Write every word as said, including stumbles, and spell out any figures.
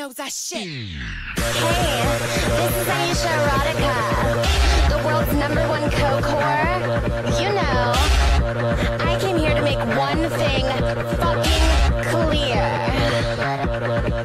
knows our shit. Hey, this is Aisha Erotica, the world's number one coke whore. You know, I came here to make one thing fucking clear.